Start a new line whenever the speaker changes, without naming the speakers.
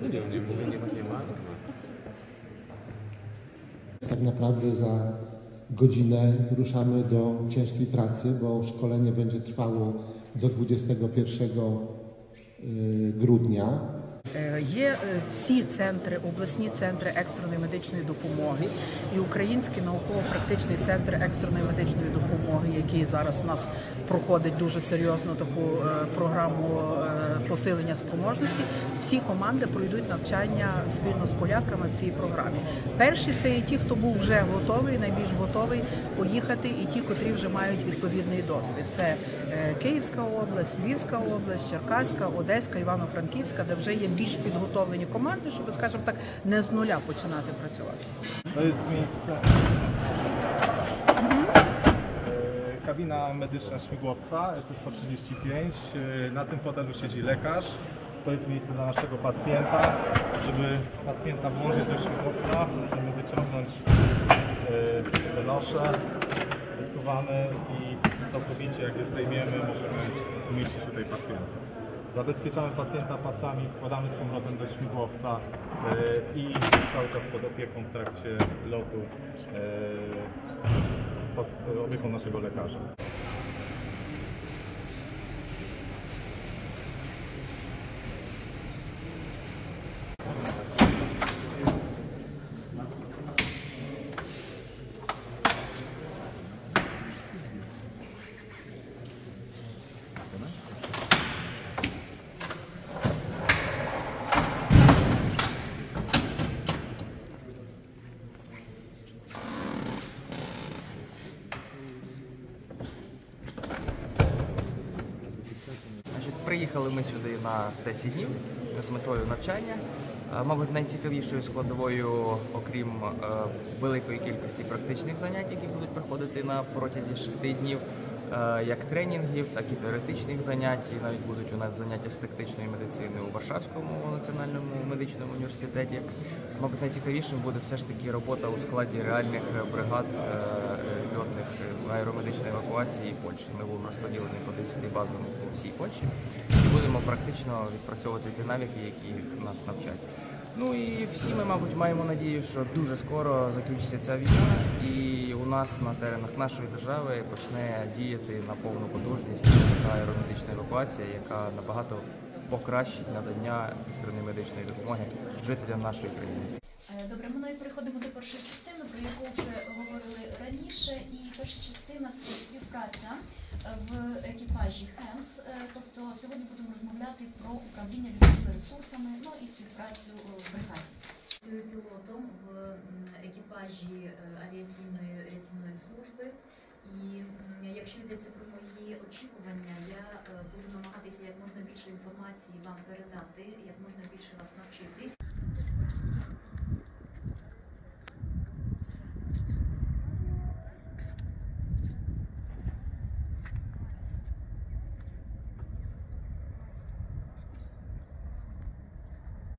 nie mówię, nie ma.
Tak naprawdę za godzinę ruszamy do ciężkiej pracy, bo szkolenie będzie trwało do 21 grudnia.
Є всі центри, обласні центри екстреної медичної допомоги і Український науково-практичний центр екстреної медичної допомоги, який зараз у нас проходить дуже серйозну таку програму посилення спроможності. Всі команди пройдуть навчання спільно з поляками в цій програмі. Перші – це є ті, хто був вже готовий, найбільш готовий поїхати, і ті, котрі вже мають відповідний досвід. Це Київська область, Львівська область, Черкаська, Одеська, Івано-Франківська, де вже є більш підготовлені команди, щоб, скажімо так, не з нуля починати працювати.
To jest miejsce. Kabina medyczna śmigłowca EC-135. Na tym fotelu siedzi lekarz. To jest miejsce dla naszego pacjenta. Żeby pacjenta włożyć do śmigłowca, możemy wyciągnąć noszę, wysuwamy i całkowicie, jak je zdejmiemy, możemy umieścić tutaj pacjenta. Zabezpieczamy pacjenta pasami, wkładamy z powrotem do śmigłowca i cały czas pod opieką w trakcie lotu, pod opieką naszego lekarza.
Приїхали ми сюди на 10 днів з метою навчання. Мабуть, найцікавішою складовою, окрім великої кількості практичних занять, які будуть проходити на протязі 6 днів, як тренінгів, так і теоретичних занять. І навіть будуть у нас заняття з тактичної медицини у Варшавському національному медичному університеті. Мабуть, найцікавішим буде все ж таки робота у складі реальних бригад льотних аеромедичної евакуації Польщі. Ми будемо розподілені по 10 базам у всій Польщі і будемо практично відпрацьовувати ті навики, які нас навчать. Ну і всі ми, мабуть, маємо надію, що дуже скоро закінчиться ця війна і у нас на теренах нашої держави почне діяти на повну потужність така аеромедична евакуація, яка набагато покращить надання екстреної медичної допомоги жителям нашої країни.
Добре, ми навіть переходимо до першої частини, про яку вже говорили раніше. І перша частина – це співпраця в екіпажі ХЕМС. Тобто сьогодні будемо розмовляти про управління людськими ресурсами, ну і співпрацю в бригаді. Працюю пілотом в екіпажі авіаційної рятівної служби. І якщо йдеться про мої очікування, я буду намагатися як можна більше інформації вам передати, як можна більше вас навчити.